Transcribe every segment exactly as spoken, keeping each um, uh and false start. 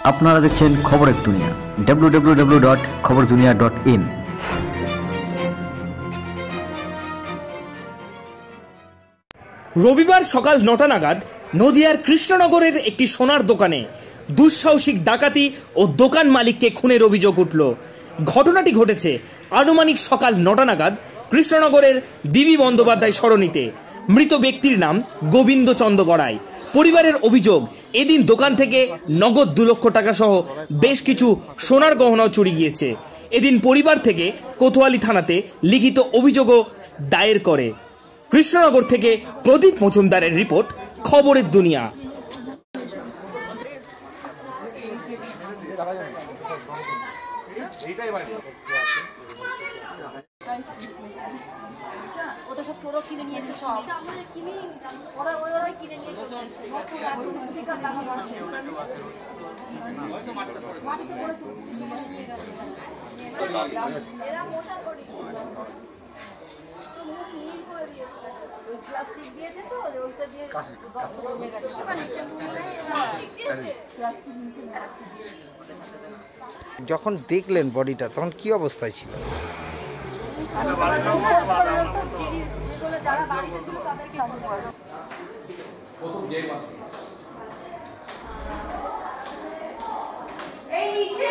আপনারা দেখছেন খবরের দুনিয়া, ডাব্লিউ ডাব্লিউ ডাব্লিউ ডট খবর দুনিয়া ডট ইন। রবিবার সকাল নটা নাগাদ নদিয়ার কৃষ্ণনগরের একটি সোনার দোকানে দুঃসাহসিক ডাকাতি ও দোকান মালিককে খুনের অভিযোগ উঠল। ঘটনাটি ঘটেছে আনুমানিক সকাল নটা নাগাদ কৃষ্ণনগরের বিবি বন্দ্যোপাধ্যায় সরণিতে। মৃত ব্যক্তির নাম গোবিন্দ চন্দ্র গড়াই। পরিবারের অভিযোগ, এদিন দোকান থেকে নগদ দু লক্ষ টাকা সহ বেশ কিছু সোনার গহনাও চুরি গিয়েছে। এদিন পরিবার থেকে কোতোয়ালি থানাতে লিখিত অভিযোগও দায়ের করে। কৃষ্ণনগর থেকে প্রদীপ মজুমদারের রিপোর্ট, খবরের দুনিয়া। ওটা সব পুরো কিনে নিয়েছে, সব আমরা কিনে ওরা ওরাই কিনে নিয়েছে। স্টিকার লাগানো আছে, মাটিতে পড়েছে, এরা মোটা করি প্লাস্টিক দিয়েছে, তো ওইটা দিয়ে যখন দেখলেন বডিটা তখন কি অবস্থায় ছিল? যারা বাড়িতে ছিল তাদেরকে এই নিচে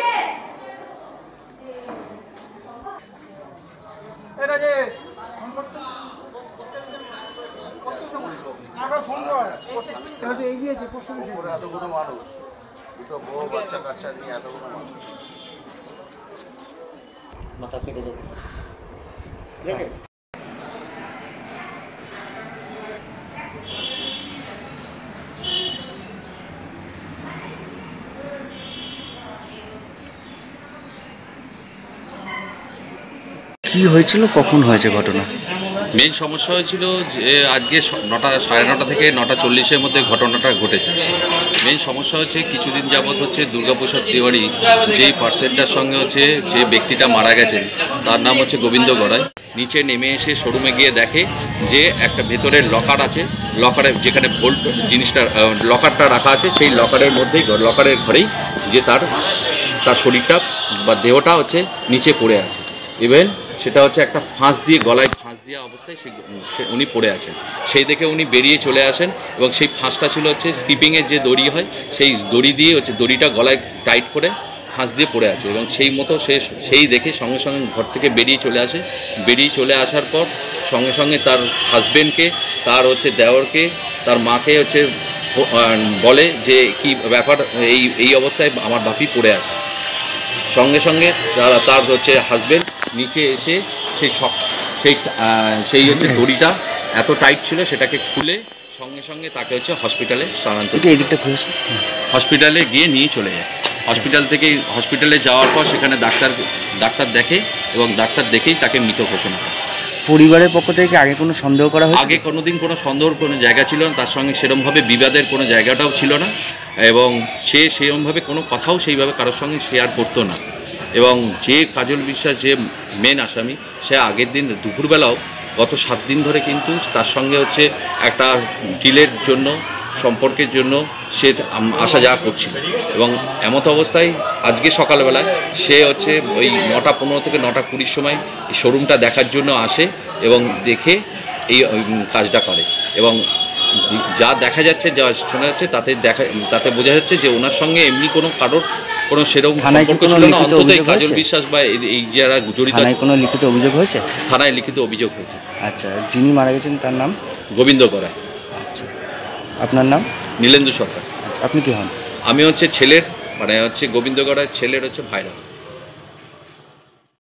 এটা যে ফোন করতে আগে ফোন করে তাহলে এগিয়ে যে প্রশ্ন করে এতগুলো মানুষ, দুটো বউ বাচ্চা কাচ্চা নিয়ে এতগুলো মানুষ মাথা কেটে দেবে। ঠিক আছে, কি হয়েছিল, কখন হয়েছে ঘটনা? মেন সমস্যা হয়েছিল যে আজকে নটা সাড়ে নটা থেকে নটা চল্লিশের মধ্যে ঘটনাটা ঘটেছে। মেন সমস্যা হচ্ছে কিছুদিন যাবৎ হচ্ছে দুর্গাপ্রসাদ তিওয়ারি যেই পার্সেন্টটার সঙ্গে হচ্ছে যে ব্যক্তিটা মারা গেছেন তার নাম হচ্ছে গোবিন্দ গড়াই। নিচে নেমে এসে শোরুমে গিয়ে দেখে যে একটা ভেতরের লকার আছে, লকারে যেখানে ভোল্ট জিনিসটা লকারটা রাখা আছে সেই লকারের মধ্যেই লকারের ঘরেই যে তার তার শরীরটা বা দেহটা হচ্ছে নিচে পড়ে আছে। ইভেন সেটা হচ্ছে একটা ফাঁস দিয়ে গলায় ফাঁস দেওয়া অবস্থায় সে উনি পড়ে আছেন। সেই দেখে উনি বেরিয়ে চলে আসেন এবং সেই ফাঁসটা ছিল হচ্ছে স্কিপিংয়ের যে দড়ি হয় সেই দড়ি দিয়ে হচ্ছে দড়িটা গলায় টাইট করে ফাঁস দিয়ে পড়ে আছে এবং সেই মতো সে সেই দেখে সঙ্গে সঙ্গে ঘর থেকে বেরিয়ে চলে আসে। বেরিয়ে চলে আসার পর সঙ্গে সঙ্গে তার হাজব্যান্ডকে, তার হচ্ছে দেওরকে, তার মাকে হচ্ছে বলে যে কি ব্যাপার, এই এই অবস্থায় আমার বাপি পড়ে আছে। সঙ্গে সঙ্গে তারা তার হচ্ছে হাজব্যান্ড নিচে এসে সেই সব সেই সেই হচ্ছে দড়িটা এত টাইট ছিল সেটাকে খুলে সঙ্গে সঙ্গে তাকে হচ্ছে হসপিটালে স্থানান্তর হসপিটালে গিয়ে নিয়ে চলে যায়। হসপিটাল থেকে হসপিটালে যাওয়ার পর সেখানে ডাক্তার ডাক্তার দেখে এবং ডাক্তার দেখেই তাকে মৃত ঘোষণা করে। পরিবারের পক্ষ থেকে আগে কোনো সন্দেহ করা হয়েছে? আগে কোনোদিন কোনো সন্দেহর কোনো জায়গা ছিল না, তার সঙ্গে সেরকমভাবে বিবাদের কোনো জায়গাটাও ছিল না এবং সে সেরকমভাবে কোনো কথাও সেইভাবে কারোর সঙ্গে শেয়ার করতো না। এবং যে কাজল বিশ্বাস যে মেন আসামি, সে আগের দিন দুপুরবেলাও গত সাত দিন ধরে কিন্তু তার সঙ্গে হচ্ছে একটা ডিলের জন্য সম্পর্কের জন্য সে আসা যাওয়া করছিল এবং এমত অবস্থায় আজকে সকালবেলায় সে হচ্ছে ওই নটা পনেরো থেকে নটা কুড়ির সময় শোরুমটা দেখার জন্য আসে এবং দেখে এই কাজটা করে এবং যা দেখা যাচ্ছে, যা শোনা যাচ্ছে তাতে দেখা তাতে বোঝা যাচ্ছে যে ওনার সঙ্গে এমনি কোনো কারোর কোনো সেরকম সম্পর্ক ছিল না। অন্তত এই কাজল বিশ্বাস বা এই যারা জড়িত আছে। কোনো লিখিত অভিযোগ হয়েছে? থানায় লিখিত অভিযোগ হয়েছে। আচ্ছা, যিনি মারা গেছেন তার নাম? গোবিন্দ গড়াই। আচ্ছা, আপনার নাম? নীলেন্দু সরকার। আচ্ছা, আপনি কি হন? আমি হচ্ছে ছেলের মানে হচ্ছে গোবিন্দ গড়াইয়ের ছেলের হচ্ছে ভাইরা।